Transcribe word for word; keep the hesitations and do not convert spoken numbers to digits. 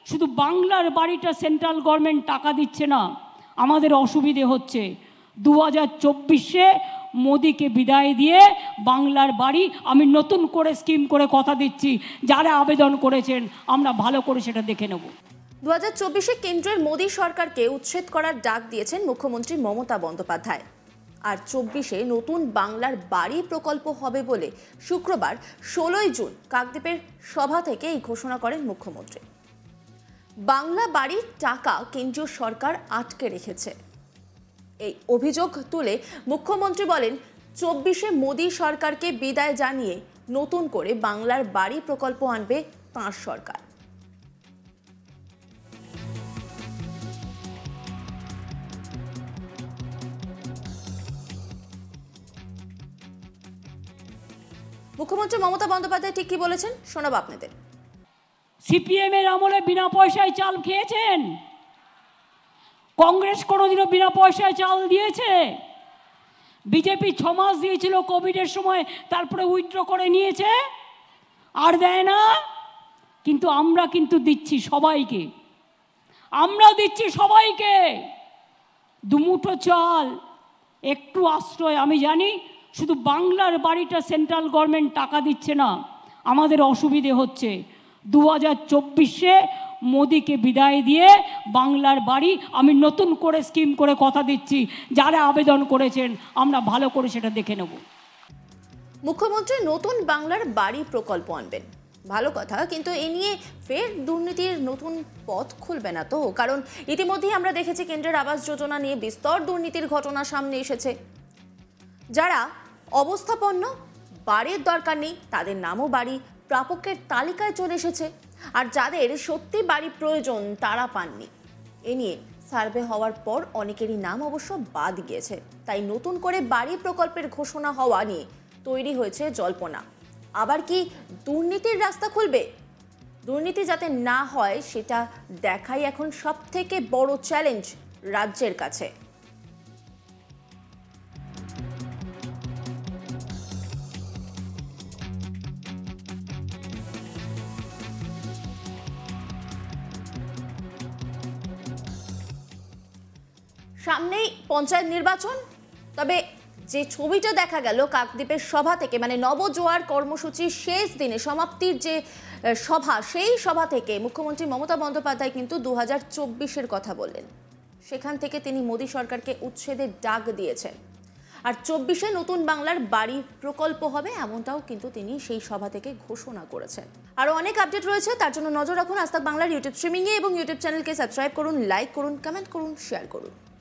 শুধু বাংলার বাড়িটা সেন্ট্রাল গভর্নমেন্ট টাকা দিচ্ছে না, আমাদের অসুবিধে হচ্ছে। দু হাজার চব্বিশে মোদিকে বিদায় দিয়ে বাংলার বাড়ি আমি নতুন করে স্কিম করে কথা দিচ্ছি, যারা আবেদন করেছেন আমরা ভালো করে সেটা দেখে নেব। দু হাজার চব্বিশে কেন্দ্রের মোদী সরকারকে উচ্ছেদ করার ডাক দিয়েছেন মুখ্যমন্ত্রী মমতা বন্দ্যোপাধ্যায়। আর চব্বিশে নতুন বাংলার বাড়ি প্রকল্প হবে বলে শুক্রবার ষোলোই জুন কাকদ্বীপের সভা থেকে এই ঘোষণা করেন মুখ্যমন্ত্রী। বাংলা বাড়ির টাকা কেন্দ্রীয় সরকার আটকে রেখেছে, এই অভিযোগ তুলে মুখ্যমন্ত্রী বলেন চব্বিশে মোদী সরকারকে বিদায় জানিয়ে নতুন করে বাংলার বাড়ি প্রকল্প আনবে তাঁর সরকার। মুখ্যমন্ত্রী মমতা বন্দ্যোপাধ্যায় ঠিক কি বলেছেন শোনাবো আপনাদের। সিপিএম এর আমলে বিনা পয়সায় চাল খেয়েছেন, কংগ্রেস কোনোদিনও বিনা পয়সায় চাল দিয়েছে? বিজেপি ছ মাস দিয়েছিল কোভিডের সময়, তারপরে উইথড্র করে নিয়েছে, আর দেয় না। কিন্তু আমরা কিন্তু দিচ্ছি সবাইকে, আমরা দিচ্ছি সবাইকে দুমুঠো চাল, একটু আশ্রয়। আমি জানি শুধু বাংলার বাড়িটা সেন্ট্রাল গভর্নমেন্ট টাকা দিচ্ছে না, আমাদের অসুবিধে হচ্ছে। দু হাজার চব্বিশে মোদিকে বিদায় দিয়ে বাংলার বাড়ি আমি নতুন করে স্কিম করে কথা দিচ্ছি, যারা আবেদন করেছেন আমরা ভালো করে সেটা দেখে নেব। মুখ্যমন্ত্রী নতুন বাংলার বাড়ি প্রকল্প আনবেন, ভালো কথা, কিন্তু এ নিয়ে ফের দুর্নীতির নতুন পথ খুলবে না তো? কারণ ইতিমধ্যেই আমরা দেখেছি কেন্দ্রের আবাস যোজনা নিয়ে বিস্তর দুর্নীতির ঘটনা সামনে এসেছে। যারা অবস্থাপন্ন, বাড়ির দরকার নেই, তাদের নামও বাড়ি প্রাপকের তালিকায় চলে এসেছে, আর যাদের সত্যি বাড়ি প্রয়োজন তারা পাননি। এ নিয়ে সার্ভে হওয়ার পর অনেকেরই নাম অবশ্য বাদ গিয়েছে। তাই নতুন করে বাড়ি প্রকল্পের ঘোষণা হওয়া নিয়ে তৈরি হয়েছে জল্পনা। আবার কি দুর্নীতির রাস্তা খুলবে? দুর্নীতি যাতে না হয় সেটা দেখাই এখন সব থেকে বড় চ্যালেঞ্জ রাজ্যের কাছে। সামনেই পঞ্চায়েত নির্বাচন, তবে যে ছবিটা দেখা গেল কাকদ্বীপের সভা থেকে, মানে নবজোয়ার কর্মসূচির শেষ দিনে সমাপ্তির যে সভা, সেই সভা থেকে মুখ্যমন্ত্রী মমতা বন্দ্যোপাধ্যায় কিন্তু দু হাজার চব্বিশের কথা বললেন। সেখান থেকে তিনি মোদী সরকারকে উচ্ছেদের ডাক দিয়েছেন। আর চব্বিশে নতুন বাংলার বাড়ি প্রকল্প হবে এমনটাও কিন্তু তিনি সেই সভা থেকে ঘোষণা করেছেন। আরও অনেক আপডেট রয়েছে, তার জন্য নজর রাখুন আজ তাক বাংলার ইউটিউব স্ট্রিমিংয়ে এবং ইউটিউব চ্যানেলকে সাবস্ক্রাইব করুন, লাইক করুন, কমেন্ট করুন, শেয়ার করুন।